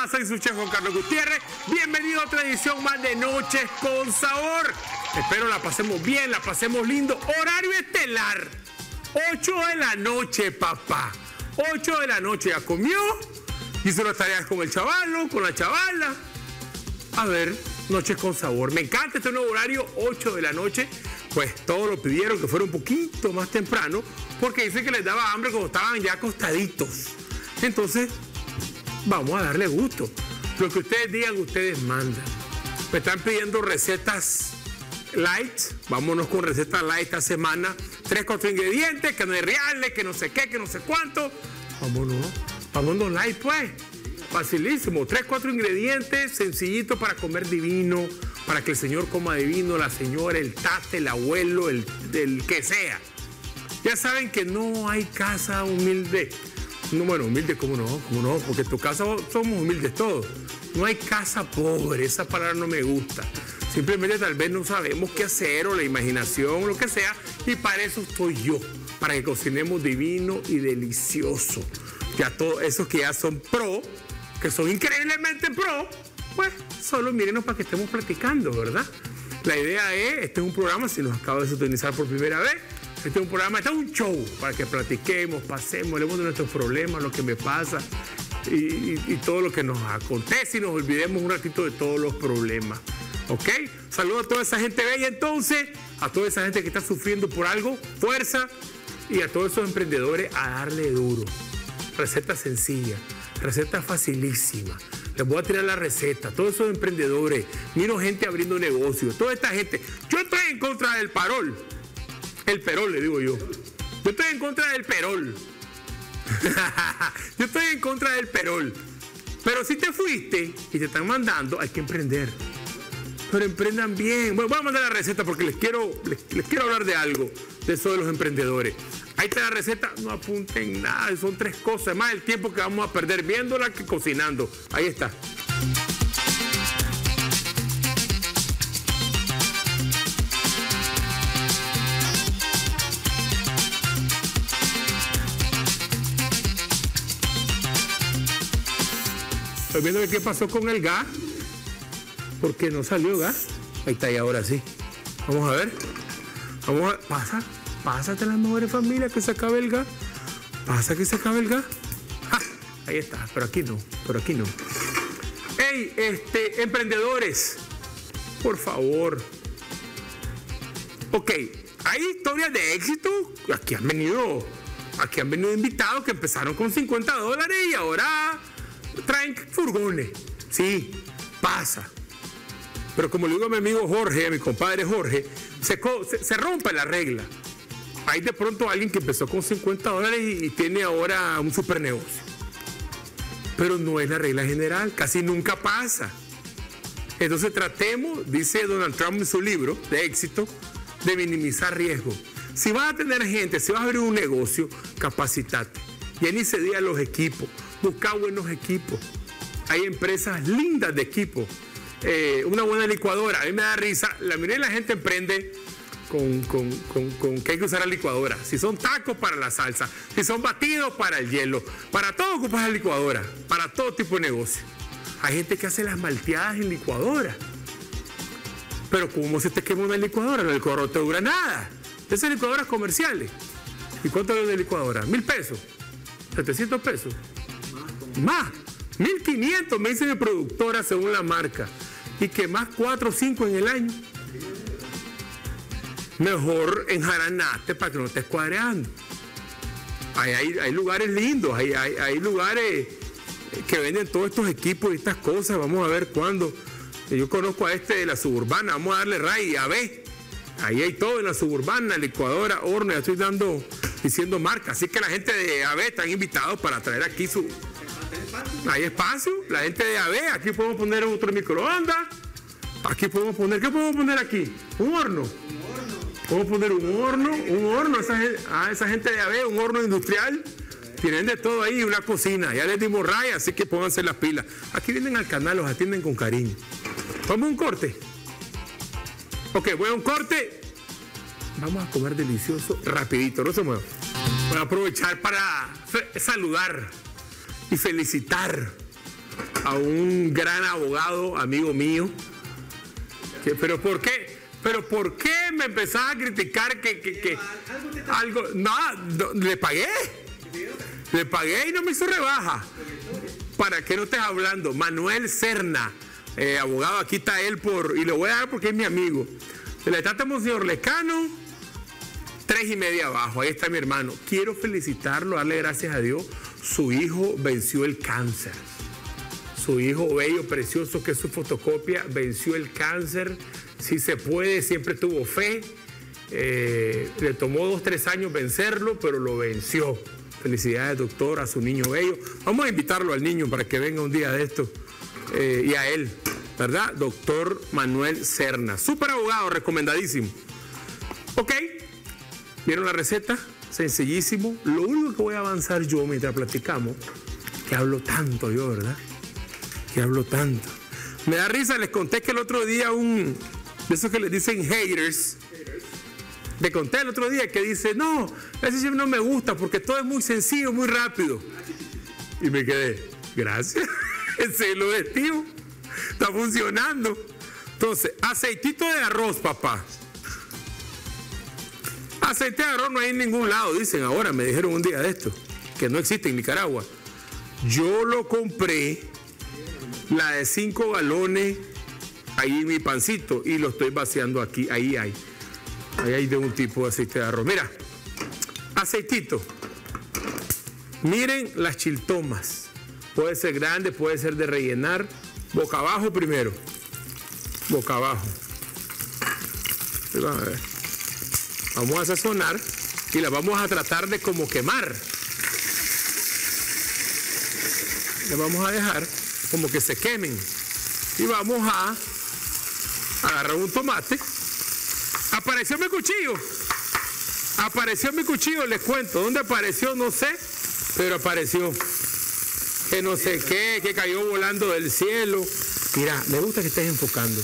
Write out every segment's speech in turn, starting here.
Soy su chef Juan Carlos Gutiérrez. Bienvenido a otra edición más de Noches con Sabor. Espero la pasemos bien, la pasemos lindo. Horario estelar, 8 de la noche, papá. 8 de la noche, ya comió, hizo las tareas con el chavalo, con la chavala. A ver, Noches con Sabor. Me encanta este nuevo horario, 8 de la noche. Pues todos lo pidieron que fuera un poquito más temprano, porque dicen que les daba hambre cuando estaban ya acostaditos. Entonces, vamos a darle gusto. Lo que ustedes digan, ustedes mandan. Me están pidiendo recetas light. Vámonos con recetas light esta semana. 3, 4 ingredientes, que no hay reales, que no sé qué, que no sé cuánto. Vámonos light, pues. Facilísimo. 3, 4 ingredientes, sencillito para comer divino, para que el señor coma divino, la señora, el tate, el abuelo, el que sea. Ya saben que no hay casa humilde. No, bueno, humilde, ¿cómo no? Porque en tu casa somos humildes todos. No hay casa pobre, esa palabra no me gusta. Simplemente tal vez no sabemos qué hacer o la imaginación, lo que sea, y para eso estoy yo, para que cocinemos divino y delicioso. Ya todos esos que ya son pro, que son increíblemente pro, pues solo mírenos para que estemos platicando, ¿verdad? La idea es, este es un programa, si nos acaba de sintonizar por primera vez, este es un programa, este es un show para que platiquemos, pasemos, hablemos de nuestros problemas, lo que me pasa y todo lo que nos acontece y nos olvidemos un ratito de todos los problemas. ¿Ok? Saludo a toda esa gente bella entonces, a toda esa gente que está sufriendo por algo, fuerza, y a todos esos emprendedores a darle duro. Receta sencilla, receta facilísima. Les voy a tirar la receta. Todos esos emprendedores, miro gente abriendo negocios, toda esta gente. Yo estoy en contra del parol. El perol, le digo yo. Yo estoy en contra del perol. Yo estoy en contra del perol. Pero si te fuiste y te están mandando, hay que emprender. Pero emprendan bien. Bueno, voy a mandar la receta porque les quiero hablar de algo, de eso de los emprendedores. Ahí está la receta, no apunten nada, son 3 cosas, más el tiempo que vamos a perder viéndola que cocinando. Ahí está. Estoy viendo qué pasó con el gas, porque no salió gas. Ahí está, y ahora sí. Vamos a ver. Pásate a las mejores familias que se acabe el gas. Pasa que se acabe el gas. ¡Ja! Ahí está, pero aquí no. Hey, emprendedores, por favor. Ok, hay historias de éxito. Aquí han venido invitados que empezaron con $50 y ahora traen furgones. Sí, pasa. Pero como le digo a mi amigo Jorge, a mi compadre Jorge, se rompe la regla. Hay de pronto alguien que empezó con $50 y tiene ahora un super negocio. Pero no es la regla general, casi nunca pasa. Entonces tratemos, dice Donald Trump en su libro de éxito, de minimizar riesgos. Si vas a tener gente, si vas a abrir un negocio, capacitate. Ya ni se diga los equipos, busca buenos equipos. Hay empresas lindas de equipos. Una buena licuadora, a mí me da risa. La mayoría de la gente emprende con que hay que usar la licuadora. Si son tacos, para la salsa. Si son batidos, para el hielo. Para todo ocupas la licuadora. Para todo tipo de negocio. Hay gente que hace las malteadas en licuadora. Pero ¿cómo se te quema una licuadora? La licuadora no te dura nada. Esas licuadoras comerciales. ¿Y cuánto vale una licuadora? $1,000 pesos. $700 pesos. Más. 1,500 me dice mi productora según la marca. Y que más 4 o 5 en el año. Mejor enjaranate para que no estés cuadreando. Hay lugares lindos, hay lugares que venden todos estos equipos y estas cosas. Vamos a ver cuándo. Yo conozco a de la Suburbana, vamos a darle ray, a ver. Ahí hay todo en la Suburbana, licuadora, horno, ya estoy diciendo marca. Así que la gente de AB están invitados para traer aquí su... Hay espacio, la gente de AB, aquí podemos poner otro microondas. Aquí podemos poner, ¿qué podemos poner aquí? Un horno. Podemos poner un horno, esa gente de AB, un horno industrial. Tienen de todo ahí, una cocina. Ya les dimos raya, así que pónganse las pilas. Aquí vienen al canal, los atienden con cariño. Vamos a un corte. Ok, voy a un corte. Vamos a comer delicioso, rapidito, no se muevan. Voy a aprovechar para saludar y felicitar a un gran abogado, amigo mío. ¿Pero por qué? ¿Pero por qué me empezás a criticar que algo? No, le pagué. Le pagué y no me hizo rebaja. ¿Para qué no estés hablando? Manuel Serna, abogado, aquí está él y lo voy a dar porque es mi amigo. El estante Monseñor Lescano, 3.5 abajo. Ahí está mi hermano. Quiero felicitarlo, darle gracias a Dios. Su hijo venció el cáncer. Su hijo bello, precioso, que es su fotocopia, venció el cáncer. Si se puede, siempre tuvo fe. Le tomó 2-3 años vencerlo, pero lo venció. Felicidades, doctor, a su niño bello. Vamos a invitarlo al niño para que venga un día de esto. Y a él, ¿verdad? Doctor Manuel Serna. Súper abogado, recomendadísimo. Ok, ¿vieron la receta? Sencillísimo. Lo único que voy a avanzar yo mientras platicamos, que hablo tanto yo, ¿verdad? Que hablo tanto. Me da risa, les conté que el otro día de esos que les dicen haters, le conté el otro día que dice, no, ese no me gusta porque todo es muy sencillo, muy rápido. Y me quedé, gracias, ese es el objetivo, está funcionando. Entonces, aceitito de arroz, papá. Aceite de arroz no hay en ningún lado, dicen ahora, me dijeron un día de esto, que no existe en Nicaragua. Yo lo compré, la de 5 galones, ahí en mi pancito, y lo estoy vaciando aquí, ahí hay. Ahí hay de un tipo de aceite de arroz. Mira, aceitito. Miren las chiltomas. Puede ser grande, puede ser de rellenar. Boca abajo primero. Boca abajo. Vamos a ver. Vamos a sazonar y las vamos a tratar de como quemar. Le vamos a dejar como que se quemen. Y vamos a agarrar un tomate. Apareció mi cuchillo. Apareció mi cuchillo, les cuento. ¿Dónde apareció? No sé, pero apareció. Que no sé qué, que cayó volando del cielo. Mira, me gusta que estés enfocando.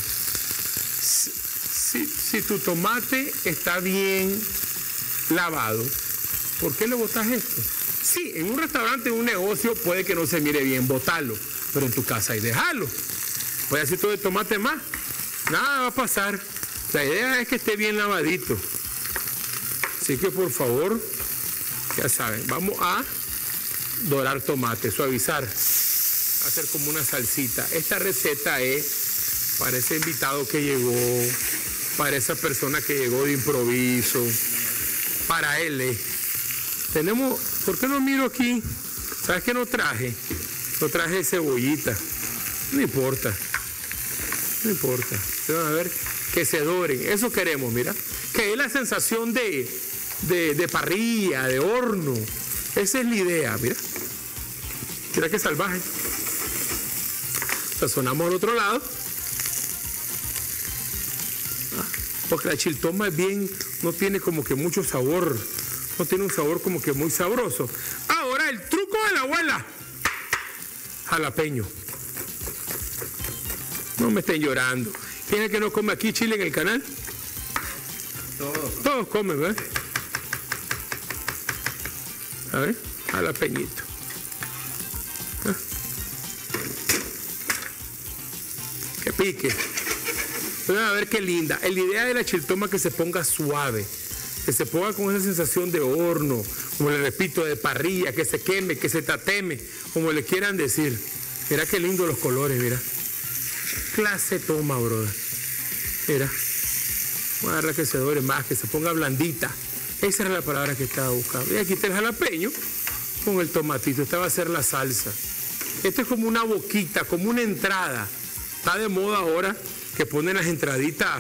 Si tu tomate está bien lavado, ¿por qué le botas esto? Sí, en un restaurante, en un negocio, puede que no se mire bien, botalo. Pero en tu casa y déjalo. Voy a hacer todo el tomate más. Nada va a pasar. La idea es que esté bien lavadito. Así que por favor, ya saben, vamos a dorar tomate, suavizar, hacer como una salsita. Esta receta es para ese invitado que llegó, para esa persona que llegó de improviso, para él. Tenemos, ¿por qué no miro aquí? ¿Sabes qué no traje? No traje cebollita. No importa. No importa. Van a ver que se doren. Eso queremos, mira. Que es la sensación de parrilla, de horno. Esa es la idea, mira. Mira qué salvaje. Sazonamos al otro lado. Porque la chiltoma es bien, no tiene como que mucho sabor. No tiene un sabor como que muy sabroso. Ahora el truco de la abuela. Jalapeño. No me estén llorando. ¿Quién es el que no come aquí chile en el canal? Todos comen, ¿verdad? A ver, jalapeñito. ¿Ah? Que pique. Pero a ver qué linda. La idea de la chiltoma es que se ponga suave, que se ponga con esa sensación de horno, como le repito, de parrilla, que se queme, que se tateme, como le quieran decir. Mira qué lindo los colores, mira. Clase toma, brother. Mira. Vamos a darle que se dore más, que se ponga blandita. Esa era la palabra que estaba buscando. Y aquí está el jalapeño con el tomatito. Esta va a ser la salsa. Esto es como una boquita, como una entrada. Está de moda ahora que ponen las entraditas.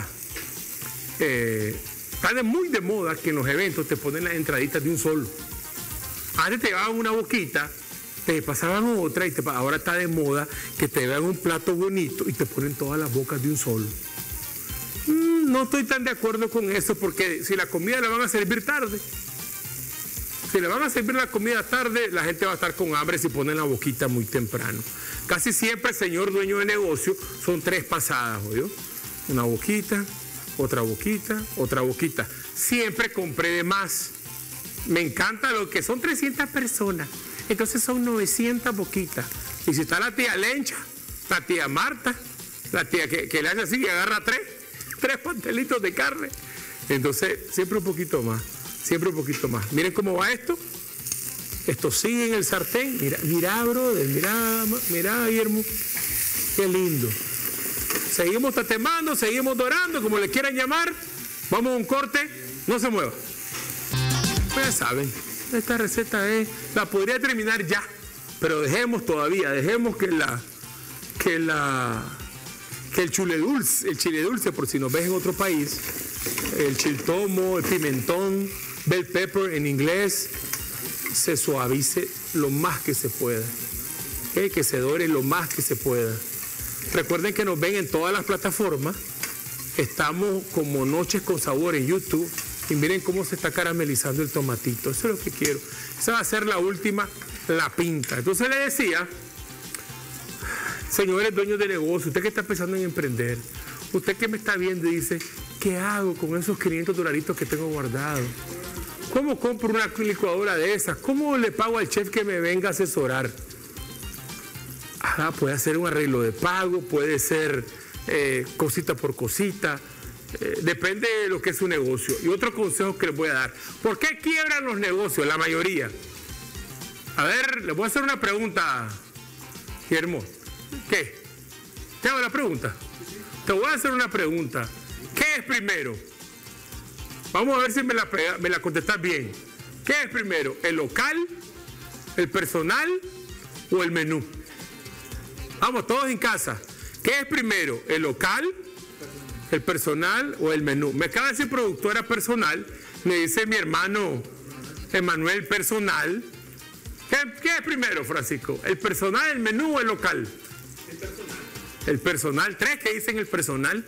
Está muy de moda que en los eventos te ponen las entraditas de un solo. Antes te llevaban una boquita, te pasaban otra y ahora está de moda que te vean un plato bonito y te ponen todas las bocas de un solo. No estoy tan de acuerdo con eso porque si la comida la van a servir tarde, si le van a servir la comida tarde, la gente va a estar con hambre si ponen la boquita muy temprano. Casi siempre, señor dueño de negocio, son 3 pasadas, ¿oyó? Una boquita, otra boquita, otra boquita. Siempre compré de más. Me encanta lo que son 300 personas. Entonces son 900 boquitas. Y si está la tía Lencha, la tía Marta, la tía que le hace así y agarra tres pastelitos de carne. Entonces, siempre un poquito más, siempre un poquito más. Miren cómo va esto. Esto sigue en el sartén. Mira, brother, mira, Guillermo. Qué lindo. Seguimos tatemando, seguimos dorando, como le quieran llamar. Vamos a un corte. No se mueva. Pues ya saben, esta receta la podría terminar ya. Pero dejemos que el chile dulce, por si nos ves en otro país, el chiltomo, el pimentón, bell pepper en inglés, se suavice lo más que se pueda, ¿okay? Que se dore lo más que se pueda. Recuerden que nos ven en todas las plataformas, estamos como Noches con Sabor en YouTube, y miren cómo se está caramelizando el tomatito. Eso es lo que quiero. Esa va a ser la última, la pinta. Entonces le decía, señores dueños de negocio, usted que está pensando en emprender, usted que me está viendo y dice, ¿qué hago con esos $500 que tengo guardados? ¿Cómo compro una licuadora de esas? ¿Cómo le pago al chef que me venga a asesorar? Puede hacer un arreglo de pago, puede ser cosita por cosita. Depende de lo que es su negocio. Y otro consejo que les voy a dar. ¿Por qué quiebran los negocios? La mayoría. A ver, les voy a hacer una pregunta, Guillermo. ¿Qué? ¿Te hago la pregunta? Te voy a hacer una pregunta. ¿Qué es primero? Vamos a ver si me la contestas bien. ¿Qué es primero? ¿El local, el personal o el menú? Vamos, todos en casa. ¿Qué es primero? ¿El local, el personal o el menú? Me acaba de decir productora personal, me dice mi hermano Emanuel personal. ¿Qué es primero, Francisco? ¿El personal, el menú o el local? El personal. El personal. ¿Tres que dicen el personal?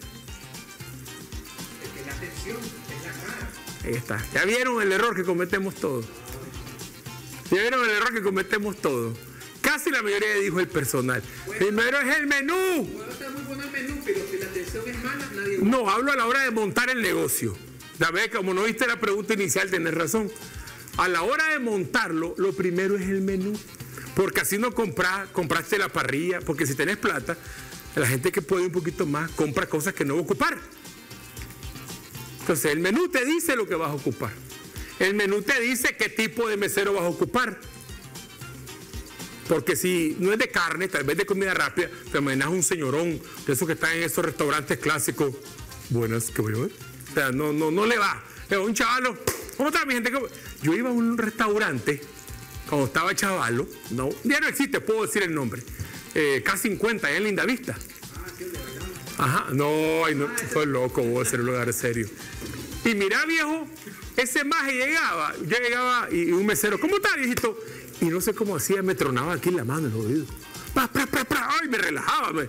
Es que la atención es la cara. Ahí está. ¿Ya vieron el error que cometemos todos? ¿Ya vieron el error que cometemos todos? Casi la mayoría dijo el personal. Primero es el menú. Puede estar muy bueno el menú, pero si la atención es mala, nadie... No, hablo a la hora de montar el negocio. Ya ves, como no viste la pregunta inicial, tenés razón. A la hora de montarlo, lo primero es el menú. Porque así no compraste la parrilla, porque si tenés plata, la gente que puede un poquito más, compra cosas que no va a ocupar. Entonces, el menú te dice lo que vas a ocupar. El menú te dice qué tipo de mesero vas a ocupar. Porque si no es de carne, tal vez de comida rápida, te imaginas un señorón de esos que están en esos restaurantes clásicos. Buenas, ¿qué voy a ver? O sea, no le va. Pero un chavalo, ¿cómo está mi gente? Yo iba a un restaurante cuando estaba chavalo, no, ya no existe, puedo decir el nombre. K50, allá en Lindavista. Ajá, no, soy loco, voy a ser un lugar serio. Y mira, viejo, ese maje llegaba, yo llegaba y un mesero, ¿cómo está, viejito? Y no sé cómo hacía, me tronaba aquí la mano en el oído. Ay, me relajaba.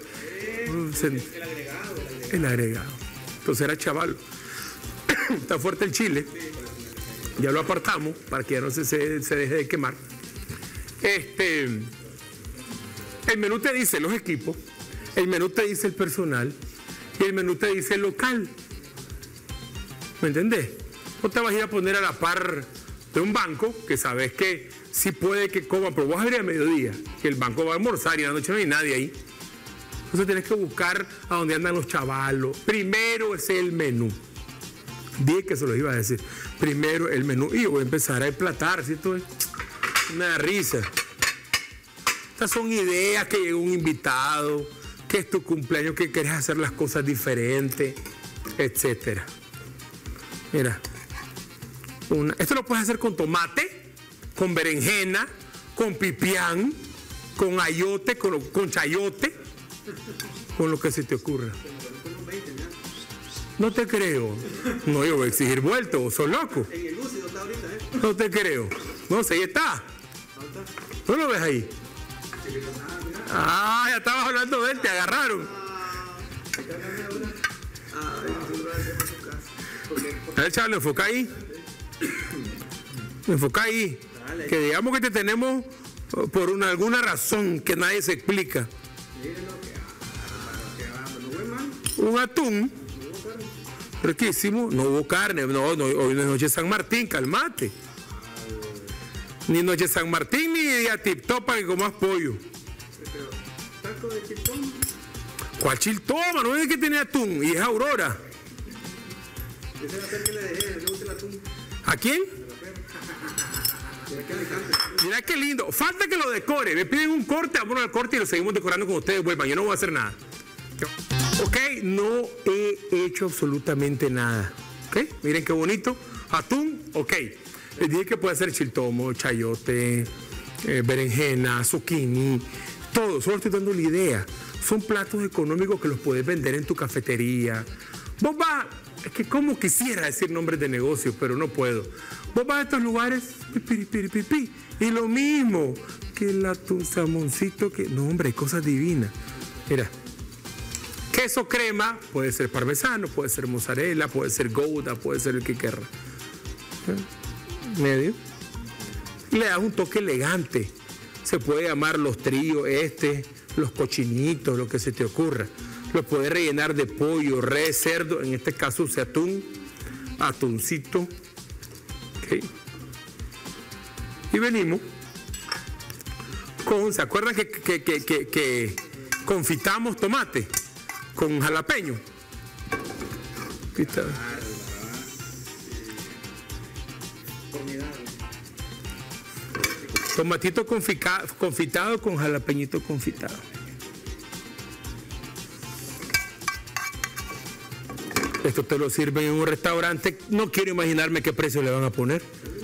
El agregado. Entonces era chaval. Está fuerte el chile. Ya lo apartamos para que ya no se deje de quemar. El menú te dice los equipos, el menú te dice el personal y el menú te dice el local. ¿Me entendés? No te vas a ir a poner a la par de un banco que sabes que sí puede que coman, pero vos vas a abrir a mediodía, que el banco va a almorzar y a la noche no hay nadie ahí. Entonces tienes que buscar a donde andan los chavalos. Primero es el menú. Dije que se los iba a decir. Primero el menú. Y yo voy a empezar a emplatar, ¿cierto? Me da risa. Estas son ideas que llegó un invitado, que es tu cumpleaños, que quieres hacer las cosas diferentes, etcétera. Mira. Esto lo puedes hacer con tomate, con berenjena, con pipián, con ayote, con chayote, con lo que se te ocurra. No te creo. No, yo voy a exigir vuelto, vos sos loco. En el lúcido está ahorita, ¿eh? No te creo. No sé, ahí está. ¿No lo ves ahí? Ah, ya estabas hablando de él, te agarraron. A ver, chaval, enfoca ahí. Enfoca ahí. Que digamos que te tenemos por alguna razón que nadie se explica. Un atún. Riquísimo. No hubo carne. No, hoy no es noche de San Martín, calmate. Ni noche San Martín ni día tip top para que comas pollo. Pero, taco de chiltón. ¿Cuál chiltoma? No es que tiene atún y es Aurora. Ese es la perra que le dejé, le gusta el atún. ¿A quién? Mira que le encanta. Mira qué lindo. Falta que lo decore. Me piden un corte, vámonos al corte y lo seguimos decorando con ustedes. Vuelvan, yo no voy a hacer nada. Ok, no he hecho absolutamente nada. Ok, miren qué bonito. Atún, ok. Les dije que puede ser chiltomo, chayote, berenjena, zucchini, todo. Solo estoy dando la idea. Son platos económicos que los puedes vender en tu cafetería. Vos vas, es que como quisiera decir nombres de negocios, pero no puedo. Vos vas a estos lugares, y lo mismo que el atún salmoncito, que no, hombre, cosas divinas. Mira, queso crema, puede ser parmesano, puede ser mozzarella, puede ser gouda, puede ser el que querrá. Medio. Le das un toque elegante. Se puede llamar los tríos, los cochinitos, lo que se te ocurra. Lo puedes rellenar de pollo, res, cerdo, en este caso usa atún, atuncito. Okay. Y venimos con, ¿se acuerdan que confitamos tomate con jalapeño? Aquí está. Tomatito confitado con jalapeñito confitado. Esto te lo sirven en un restaurante. No quiero imaginarme qué precio le van a poner.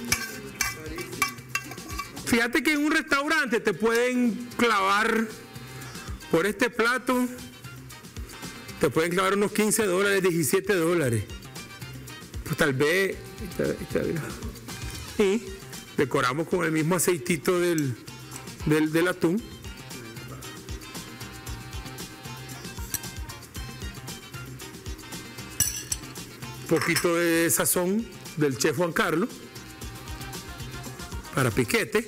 Fíjate que en un restaurante te pueden clavar por este plato, te pueden clavar unos $15, $17. Pues tal vez. Y decoramos con el mismo aceitito del atún. Un poquito de sazón del chef Juan Carlos para piquete.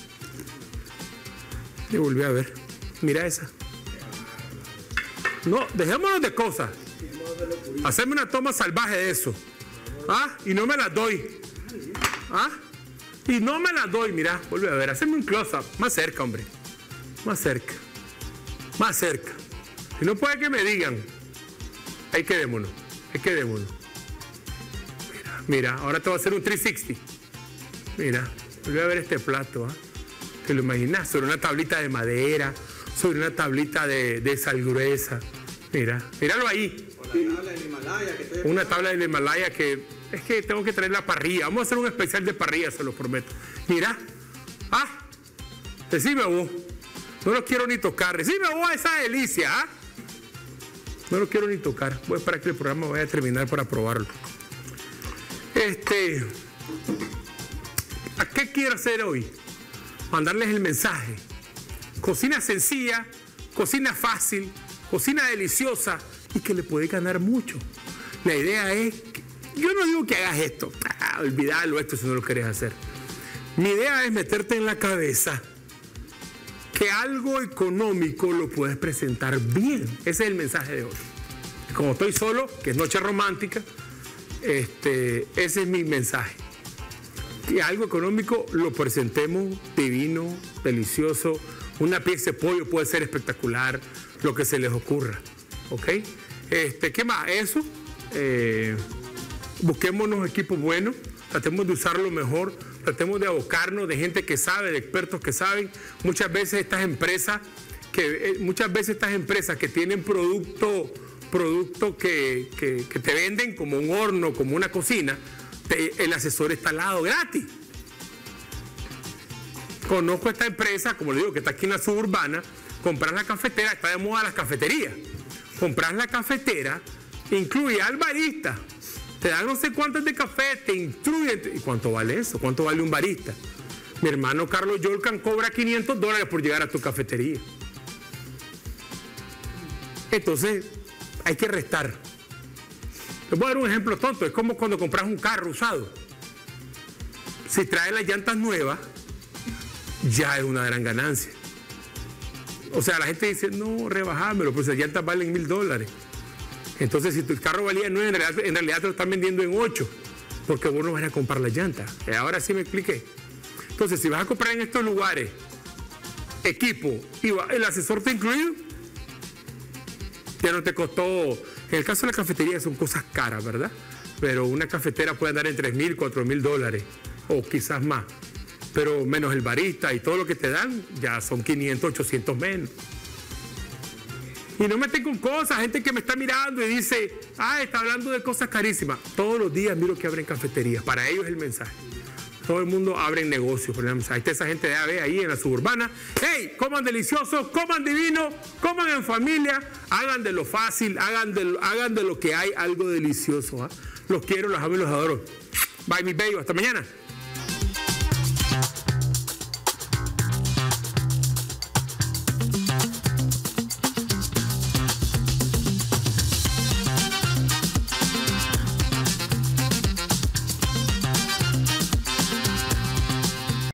Y volví a ver. Mira esa. No, dejémonos de cosas. Hacerme una toma salvaje de eso. ¿Ah? Y no me las doy. ¿Ah? Y no me las doy, mira, vuelve a ver, hacerme un close-up, más cerca, hombre, más cerca, más cerca. Si no puede que me digan, ahí quedémonos. Mira, ahora te voy a hacer un 360. Mira, vuelve a ver este plato, ¿ah? ¿Te lo imaginas? Sobre una tablita de madera, sobre una tablita de sal gruesa. Mira, míralo ahí. O la tabla del Himalaya que estoy Una tabla del Himalaya que es que tengo que traer la parrilla. Vamos a hacer un especial de parrilla, se lo prometo. Mira. Ah, decime vos. No lo quiero ni tocar. Decime vos esa delicia, ¿ah? No lo quiero ni tocar. Voy a esperar que el programa vaya a terminar para probarlo. ¿A qué quiero hacer hoy? Mandarles el mensaje. Cocina sencilla, cocina fácil, cocina deliciosa y que le puede ganar mucho. La idea es, yo no digo que hagas esto, olvídalo esto si no lo querés hacer. Mi idea es meterte en la cabeza que algo económico lo puedes presentar bien. Ese es el mensaje de hoy. Como estoy solo, que es noche romántica, ese es mi mensaje. Que algo económico lo presentemos divino, delicioso. Una pieza de pollo puede ser espectacular, lo que se les ocurra. ¿Ok? ¿Qué más? Eso. Busquémonos equipos buenos, tratemos de usarlo mejor, tratemos de abocarnos de gente que sabe, de expertos que saben. Muchas veces estas empresas que tienen producto que te venden como un horno, como una cocina, el asesor está al lado gratis. Conozco esta empresa, como le digo, que está aquí en la suburbana. Compras la cafetera, está de moda las cafeterías. Compras la cafetera, incluye al barista, te dan no sé cuántos de café, te instruyen. ¿Y cuánto vale eso? ¿Cuánto vale un barista? Mi hermano Carlos Yolcan cobra $500 por llegar a tu cafetería. Entonces, hay que restar. Les voy a dar un ejemplo tonto. Es como cuando compras un carro usado. Si trae las llantas nuevas, ya es una gran ganancia. O sea, la gente dice, no, rebajámelo, pues las llantas valen $1,000. Entonces, si tu carro valía 9, en realidad te lo están vendiendo en 8, porque vos no vas a comprar las llantas. Ahora sí me expliqué. Entonces, si vas a comprar en estos lugares equipo y el asesor te incluido, ya no te costó. En el caso de la cafetería son cosas caras, ¿verdad? Pero una cafetera puede andar en $3,000, $4,000 o quizás más. Pero menos el barista y todo lo que te dan, ya son 500, 800 menos. Y no me meten con cosas, gente que me está mirando y dice, está hablando de cosas carísimas. Todos los días miro que abren cafeterías, para ellos es el mensaje. Todo el mundo abre negocios, por el mensaje. Ahí está esa gente de AB ahí en la suburbana. ¡Hey! Coman delicioso, coman divino, coman en familia, hagan de lo fácil, hagan de lo que hay algo delicioso. Los quiero, los amo y los adoro. Bye, mi bello, hasta mañana.